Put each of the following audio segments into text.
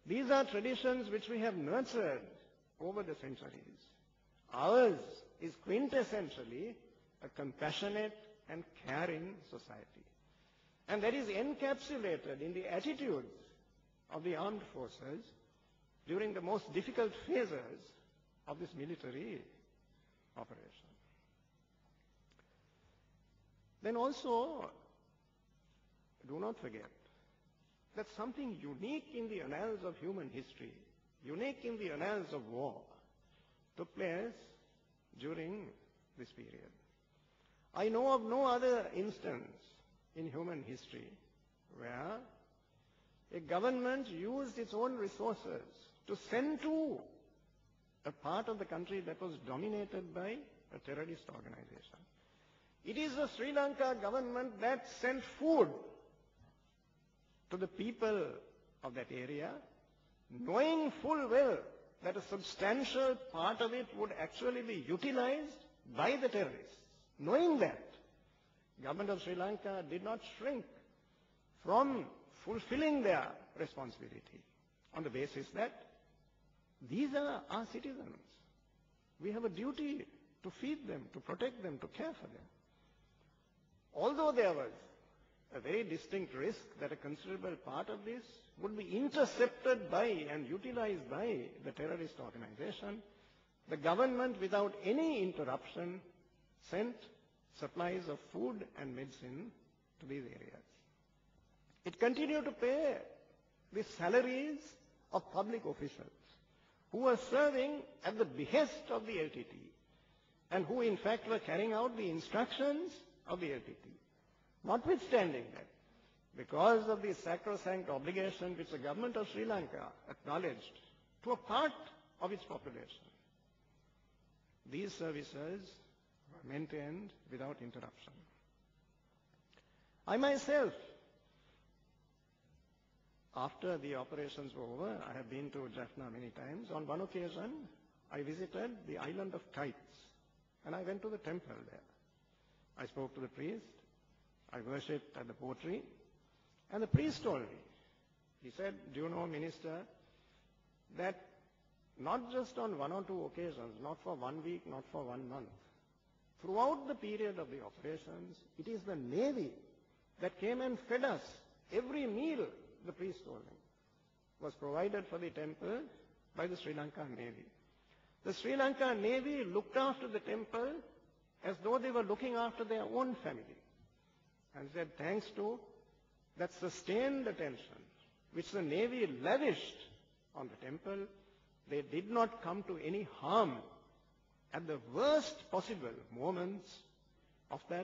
These are traditions which we have nurtured over the centuries. Ours is quintessentially a compassionate and caring society. And that is encapsulated in the attitudes of the armed forces during the most difficult phases of this military operation. Then also, do not forget that something unique in the annals of human history, unique in the annals of war, took place during this period. I know of no other instance in human history where a government used its own resources to send to a part of the country that was dominated by a terrorist organization. It is the Sri Lanka government that sent food to the people of that area, knowing full well that a substantial part of it would actually be utilized by the terrorists. Knowing that, government of Sri Lanka did not shrink from fulfilling their responsibility on the basis that these are our citizens. We have a duty to feed them, to protect them, to care for them. Although there was a very distinct risk that a considerable part of this would be intercepted by and utilized by the terrorist organization, the government, without any interruption, sent supplies of food and medicine to these areas. It continued to pay the salaries of public officials who were serving at the behest of the LTT and who in fact were carrying out the instructions of the LTT. Notwithstanding that, because of the sacrosanct obligation which the government of Sri Lanka acknowledged to a part of its population, these services were maintained without interruption. I myself, after the operations were over, I have been to Jaffna many times. On one occasion, I visited the island of Kites, and I went to the temple there. I spoke to the priest. I worshipped at the pottery. And the priest told me, he said, "Do you know, minister, that not just on one or two occasions, not for 1 week, not for 1 month, throughout the period of the operations, it is the Navy that came and fed us. Every meal," the priest told me, "was provided for the temple by the Sri Lanka Navy. The Sri Lanka Navy looked after the temple as though they were looking after their own family." And said, thanks to that sustained attention which the Navy lavished on the temple, they did not come to any harm at the worst possible moments of that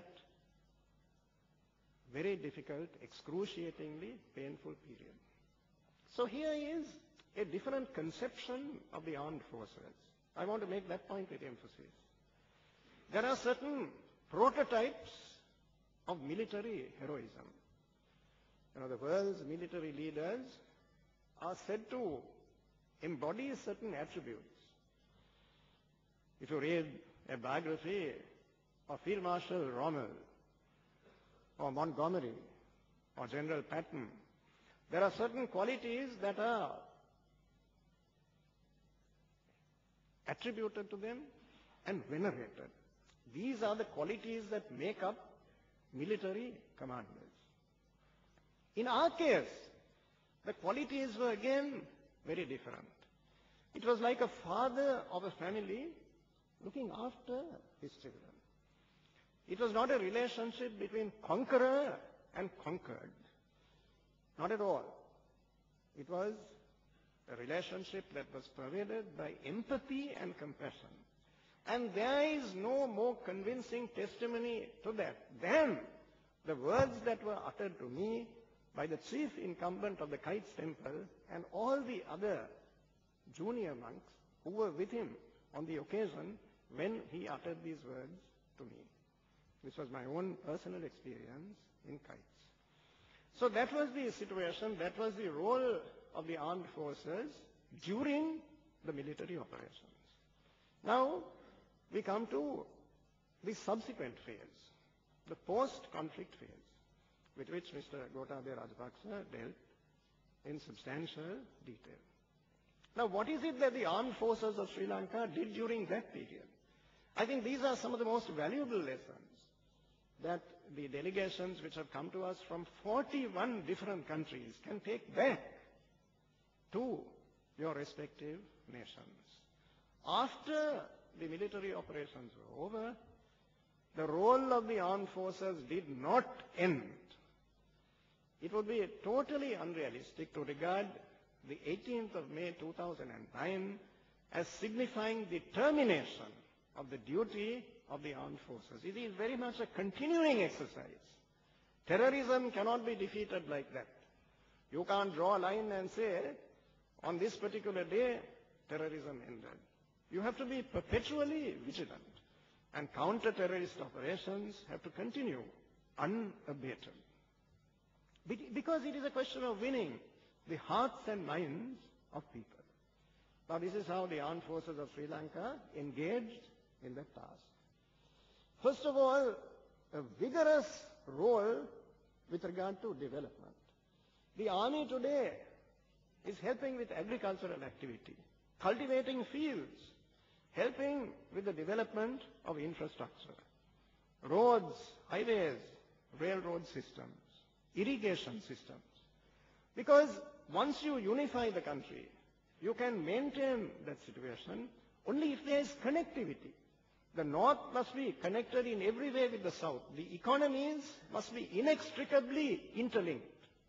very difficult, excruciatingly painful period. So here is a different conception of the armed forces. I want to make that point with emphasis. There are certain prototypes of military heroism. You know, the world's military leaders are said to embody certain attributes. If you read a biography of Field Marshal Rommel or Montgomery or General Patton, there are certain qualities that are attributed to them and venerated. These are the qualities that make up military commanders. In our case, the qualities were again very different. It was like a father of a family looking after his children. It was not a relationship between conqueror and conquered. Not at all. It was a relationship that was pervaded by empathy and compassion. And there is no more convincing testimony to that than the words that were uttered to me by the chief incumbent of the Kites Temple and all the other junior monks who were with him on the occasion when he uttered these words to me. This was my own personal experience in Kites. So that was the situation, that was the role of the armed forces during the military operations. Now, we come to the subsequent phase, the post-conflict phase, with which Mr. Gotabaya Rajapaksa dealt in substantial detail. Now, what is it that the armed forces of Sri Lanka did during that period? I think these are some of the most valuable lessons that the delegations which have come to us from 41 different countries can take back to your respective nations. After the military operations were over, the role of the armed forces did not end. It would be totally unrealistic to regard the 18th of May 2009 as signifying the termination of the duty of the armed forces. It is very much a continuing exercise. Terrorism cannot be defeated like that. You can't draw a line and say, on this particular day, terrorism ended. You have to be perpetually vigilant. And counter-terrorist operations have to continue unabated. Because it is a question of winning the hearts and minds of people. Now, this is how the armed forces of Sri Lanka engaged in that task. First of all, a vigorous role with regard to development. The army today is helping with agricultural activity, cultivating fields, helping with the development of infrastructure, roads, highways, railroad systems, irrigation systems. Because once you unify the country, you can maintain that situation only if there is connectivity. The North must be connected in every way with the South. The economies must be inextricably interlinked.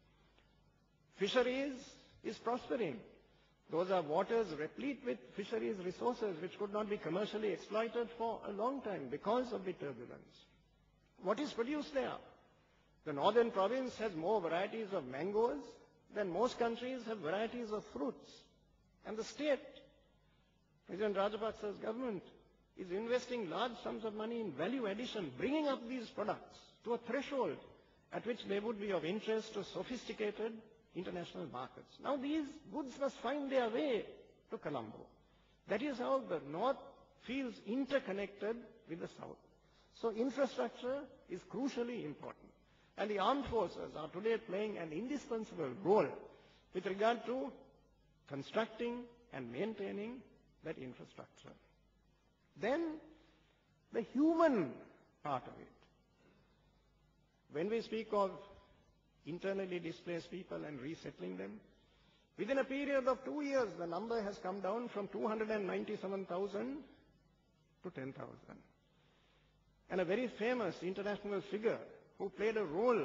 Fisheries is prospering. Those are waters replete with fisheries resources which could not be commercially exploited for a long time because of the turbulence. What is produced there? The northern province has more varieties of mangoes than most countries have varieties of fruits. And the state, President Rajapaksa's government, is investing large sums of money in value addition, bringing up these products to a threshold at which they would be of interest to sophisticated international markets. Now these goods must find their way to Colombo. That is how the North feels interconnected with the South. So infrastructure is crucially important. And the armed forces are today playing an indispensable role with regard to constructing and maintaining that infrastructure. Then the human part of it. When we speak of internally displaced people and resettling them, within a period of 2 years, the number has come down from 297,000 to 10,000. And a very famous international figure who played a role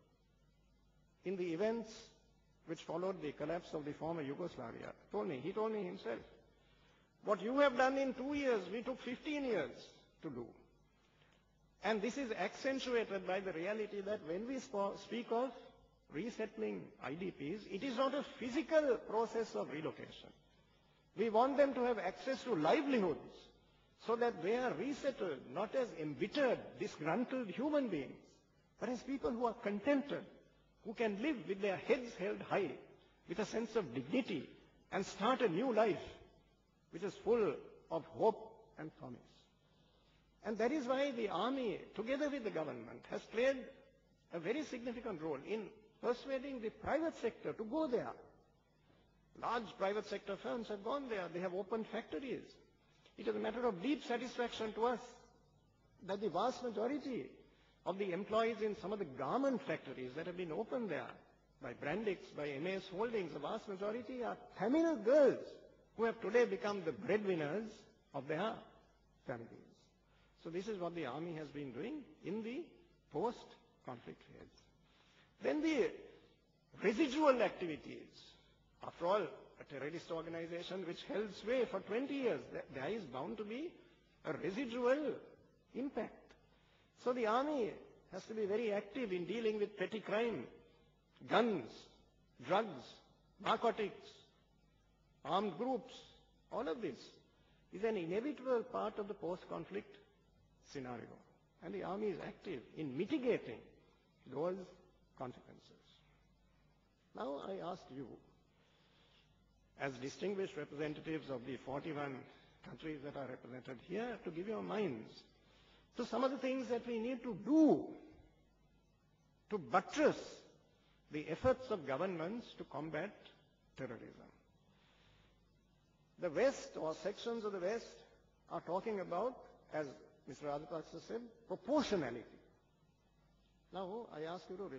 in the events which followed the collapse of the former Yugoslavia he told me himself, what you have done in 2 years, we took 15 years to do. And this is accentuated by the reality that when we speak of resettling IDPs, it is not a physical process of relocation. We want them to have access to livelihoods so that they are resettled not as embittered, disgruntled human beings, but as people who are contented, who can live with their heads held high, with a sense of dignity, and start a new life which is full of hope and promise. And that is why the army, together with the government, has played a very significant role in persuading the private sector to go there. Large private sector firms have gone there. They have opened factories. It is a matter of deep satisfaction to us that the vast majority of the employees in some of the garment factories that have been opened there by Brandix, by MAS Holdings, the vast majority are Tamil girls who have today become the breadwinners of their families. So this is what the army has been doing in the post-conflict phase. Then the residual activities. After all, a terrorist organization which held sway for 20 years, there is bound to be a residual impact. So the army has to be very active in dealing with petty crime, guns, drugs, narcotics, armed groups. All of this is an inevitable part of the post-conflict scenario. And the army is active in mitigating those consequences. Now I ask you, as distinguished representatives of the 41 countries that are represented here, to give your minds to some of the things that we need to do to buttress the efforts of governments to combat terrorism. The West or sections of the West are talking about, as Mr. Rajapaksa said, proportionality. Now, I ask you to